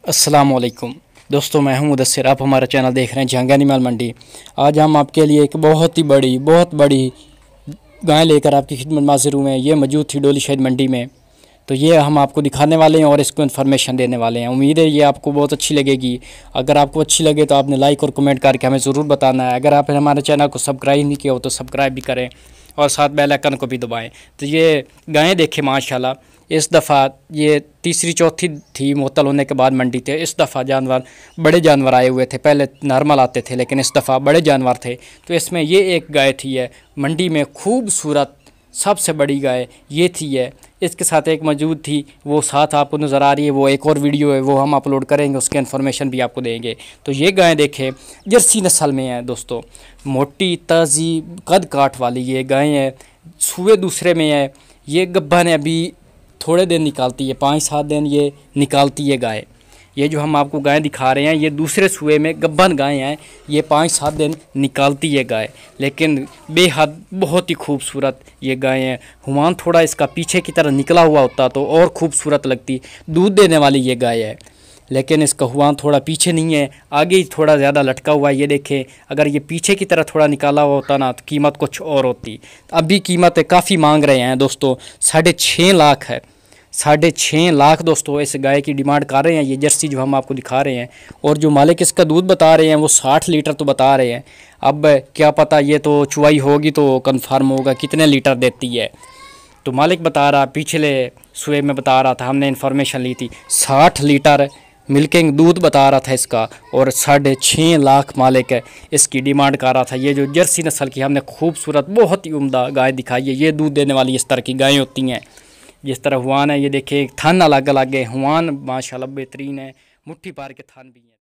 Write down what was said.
अस्सलामुअलैकुम दोस्तों, मैं हूं मुदस्सिर। आप हमारा चैनल देख रहे हैं जहांगीर एनिमल मंडी। आज हम आपके लिए एक बहुत बड़ी गाय लेकर आपकी खिदमत में हाजिर हुए हैं। ये मौजूद थी डोली शहीद मंडी में, तो ये हम आपको दिखाने वाले हैं और इसको इन्फॉर्मेशन देने वाले हैं। उम्मीद है ये आपको बहुत अच्छी लगेगी। अगर आपको अच्छी लगे तो आपने लाइक और कमेंट करके हमें ज़रूर बताना है। अगर आपने हमारे चैनल को सब्सक्राइब नहीं किया हो तो सब्सक्राइब भी करें और साथ बेल आइकन को भी दबाएं। तो ये गायें देखें माशाल्लाह, इस दफ़ा ये तीसरी चौथी थी मुअत्तल होने के बाद मंडी थे। इस दफ़ा जानवर बड़े जानवर आए हुए थे। पहले नॉर्मल आते थे लेकिन इस दफ़ा बड़े जानवर थे। तो इसमें ये एक गाय थी है मंडी में खूबसूरत सबसे बड़ी गाय ये थी है। इसके साथ एक मौजूद थी, वो साथ आपको नज़र आ रही है। वो एक और वीडियो है, वो हम अपलोड करेंगे, उसके इन्फॉर्मेशन भी आपको देंगे। तो ये गाय देखें जर्सी नस्ल में है दोस्तों, मोटी ताज़ी कद काठ वाली ये गाय है। सूए दूसरे में है। ये गब्बा ने अभी थोड़े दिन निकालती है, 5-7 दिन ये निकालती है गाय। ये जो हम आपको गाय दिखा रहे हैं ये दूसरे सूए में गब्बन गाय हैं। ये 5-7 दिन निकालती है गाय, लेकिन बेहद बहुत ही खूबसूरत ये गाय है। हुमान थोड़ा इसका पीछे की तरह निकला हुआ होता तो और खूबसूरत लगती। दूध देने वाली ये गाय है, लेकिन इसका हुआन थोड़ा पीछे नहीं है, आगे ही थोड़ा ज़्यादा लटका हुआ है। ये देखें, अगर ये पीछे की तरह थोड़ा निकाला हुआ होता ना तो कीमत कुछ और होती। अभी कीमत काफ़ी मांग रहे हैं दोस्तों, 6.5 लाख है। 6.5 लाख दोस्तों इस गाय की डिमांड कर रहे हैं। ये जर्सी जो हम आपको दिखा रहे हैं, और जो मालिक इसका दूध बता रहे हैं वो 60 लीटर तो बता रहे हैं। अब क्या पता, ये तो चुवाई होगी तो कन्फर्म होगा कितने लीटर देती है। तो मालिक बता रहा, पिछले सुबह में बता रहा था, हमने इन्फॉर्मेशन ली थी, 60 लीटर मिल्किंग दूध बता रहा था इसका, और 6.5 लाख मालिक है इसकी डिमांड कर रहा था। ये जो जर्सी नस्ल की हमने खूबसूरत बहुत ही उम्दा गाय दिखाई है। ये दूध देने वाली इस तरह की गायें होती हैं। जिस तरह हुआन है, ये देखिए थन अलग अलग है। हुआन माशाल्लाह बेहतरीन है, मुट्ठी पार के थन भी हैं।